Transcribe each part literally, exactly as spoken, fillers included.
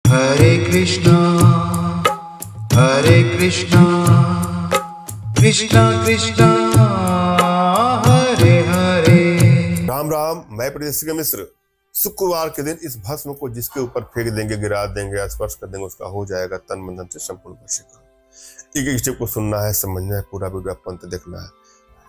हरे कृष्णा हरे कृष्णा कृष्णा कृष्णा हरे हरे। राम राम। मैं प्रियसिंह मिश्र। शुक्रवार के दिन इस भस्म को जिसके ऊपर फेंक देंगे, गिरा देंगे, स्पर्श कर देंगे, उसका हो जाएगा तन मन धन से संपूर्ण वशीकरण। एक एक स्टेप को सुनना है, समझना है, पूरा वीडियो आपको अंत देखना है।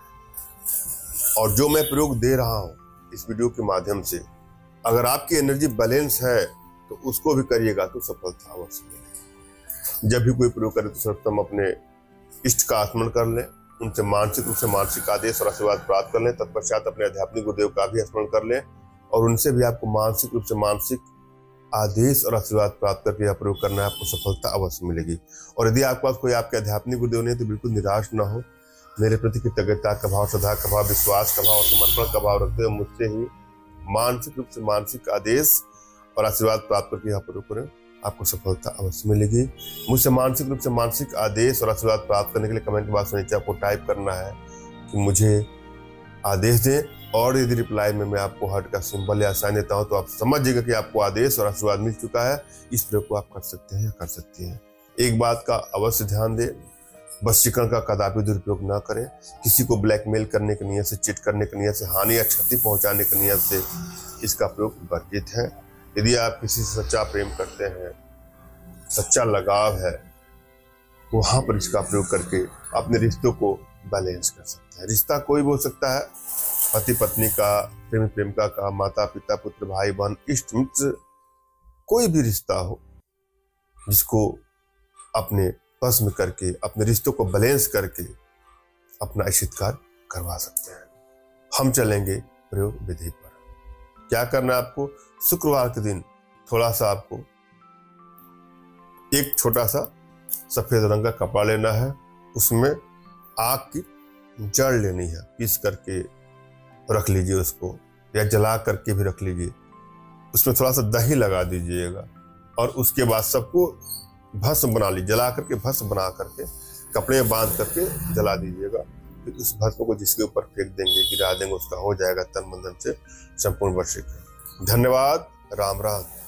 और जो मैं प्रयोग दे रहा हूं इस वीडियो के माध्यम से, अगर आपकी एनर्जी बैलेंस है तो उसको भी करिएगा तो सफलता अवश्य मिलेगी। जब भी कोई प्रयोग करे तो सर्वप्रथम अपने इष्ट का स्मरण कर लें, उनसे मानसिक रूप से मानसिक आदेश और आशीर्वाद प्राप्त कर लें। तत्पश्चात अपने आध्यात्मिक गुरुदेव का भी स्मरण कर लें और उनसे भी आपको मानसिक रूप से मानसिक आदेश और आशीर्वाद प्राप्त करके यह प्रयोग करना है, आपको सफलता अवश्य मिलेगी। और यदि आपके पास कोई आपके आध्यात्मिक गुरुदेव नहीं तो बिल्कुल निराश न हो। मेरे प्रति कृतज्ञता का भाव, श्रद्धा का भाव, विश्वास का भाव और समर्पण का भाव रखते हुए मुझसे ही मानसिक रूप से मानसिक आदेश और आशीर्वाद प्राप्त करके यह प्रयोग करें, आपको सफलता अवश्य मिलेगी। मुझसे मानसिक रूप से मानसिक आदेश और आशीर्वाद प्राप्त करने के लिए कमेंट बॉक्स में नीचे आपको टाइप करना है कि मुझे आदेश दें, और यदि रिप्लाई में मैं आपको हार्ट का सिंबल या साइन देता हूं तो आप समझिएगा कि आपको आदेश और आशीर्वाद मिल चुका है। इस प्रयोग को आप कर सकते हैं या कर सकती हैं। एक बात का अवश्य ध्यान दें, वशीकरण का कदापि दुरुपयोग ना करें। किसी को ब्लैकमेल करने की नियत से, चिट करने की नियत से, हानि या क्षति पहुंचाने की नियत से इसका प्रयोग वर्जित है। यदि आप किसी से सच्चा प्रेम करते हैं, सच्चा लगाव है, वहां पर इसका प्रयोग करके अपने रिश्तों को बैलेंस कर सकते हैं। रिश्ता कोई भी हो सकता है, पति पत्नी का, प्रेमी प्रेमिका का, माता पिता, पुत्र भाई बहन, इष्ट मित्र, कोई भी रिश्ता हो जिसको अपने वश में करके, अपने रिश्तों को बैलेंस करके अपना इष्टकार करवा सकते हैं। हम चलेंगे प्रयोग विधि पर। क्या करना है आपको? शुक्रवार के दिन थोड़ा सा आपको एक छोटा सा सफेद रंग का कपड़ा लेना है, उसमें आग की जड़ लेनी है, पीस करके रख लीजिए उसको, या जला करके भी रख लीजिए। उसमें थोड़ा सा दही लगा दीजिएगा और उसके बाद सबको भस्म बना लीजिए। जला करके भस्म बना करके कपड़े में बांध करके जला दीजिएगा। फिर उस भस्म को जिसके ऊपर फेंक देंगे, गिरा देंगे, उसका हो जाएगा तन मन धन से संपूर्ण वशीकरण। धन्यवाद। राम राम।